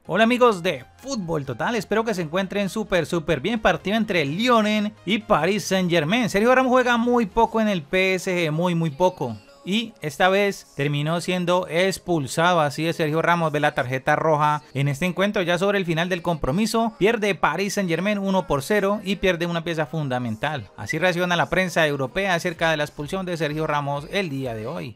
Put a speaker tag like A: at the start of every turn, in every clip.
A: Hola amigos de Fútbol Total, espero que se encuentren súper bien. Partido entre Lyon y Paris Saint-Germain. Sergio Ramos juega muy poco en el PSG, muy poco. Y esta vez terminó siendo expulsado, así es, Sergio Ramos ve la tarjeta roja en este encuentro. Ya sobre el final del compromiso, pierde Paris Saint-Germain 1-0 y pierde una pieza fundamental. Así reacciona la prensa europea acerca de la expulsión de Sergio Ramos el día de hoy.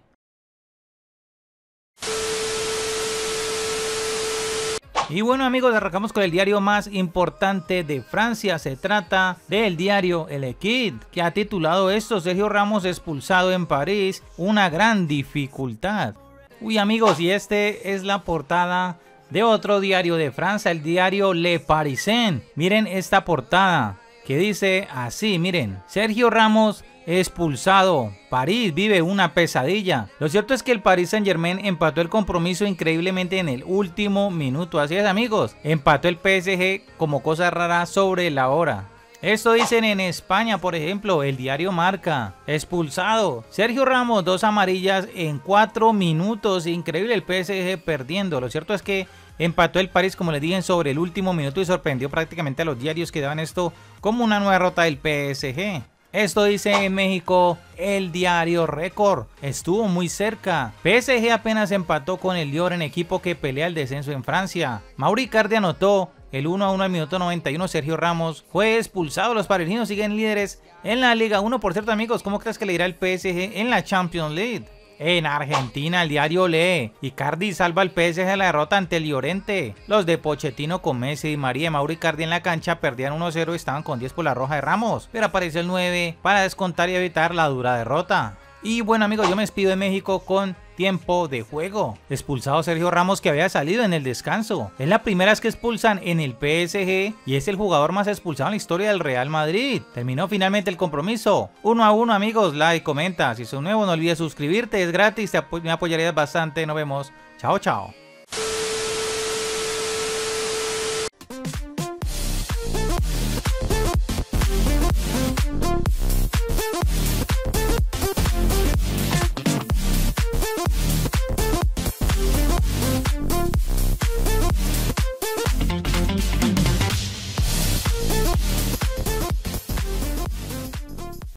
A: Y bueno amigos, arrancamos con el diario más importante de Francia. Se trata del diario L'Équipe, que ha titulado esto: Sergio Ramos expulsado en París, una gran dificultad. Uy amigos, y este es la portada de otro diario de Francia, el diario Le Parisien. Miren esta portada que dice así, miren: Sergio Ramos expulsado, París vive una pesadilla. Lo cierto es que el Paris Saint-Germain empató el compromiso increíblemente en el último minuto. Así es amigos, empató el PSG como cosa rara sobre la hora. Esto dicen en España, por ejemplo, el diario Marca: expulsado Sergio Ramos, 2 amarillas en 4 minutos. Increíble, el PSG perdiendo. Lo cierto es que empató el París, como les dije, sobre el último minuto y sorprendió prácticamente a los diarios que daban esto como una nueva derrota del PSG. Esto dice en México el diario Récord: estuvo muy cerca. PSG apenas empató con el Lyon, equipo que pelea el descenso en Francia. Mauro Icardi anotó el 1-1 al minuto 91. Sergio Ramos fue expulsado. Los parisinos siguen líderes en la Liga 1. Por cierto amigos, ¿cómo crees que le irá el PSG en la Champions League? En Argentina, el diario lee: Icardi salva al PSG de la derrota ante el Llorente. Los de Pochettino con Messi y María Mauro Icardi en la cancha perdían 1-0 y estaban con 10 por la roja de Ramos, pero apareció el 9 para descontar y evitar la dura derrota. Y bueno amigos, yo me despido de México con tiempo de juego. Expulsado Sergio Ramos, que había salido en el descanso. Es la primera vez que expulsan en el PSG y es el jugador más expulsado en la historia del Real Madrid. Terminó finalmente el compromiso 1-1 amigos. Like, comenta. Si sos nuevo no olvides suscribirte, es gratis, me apoyarías bastante. Nos vemos. Chao.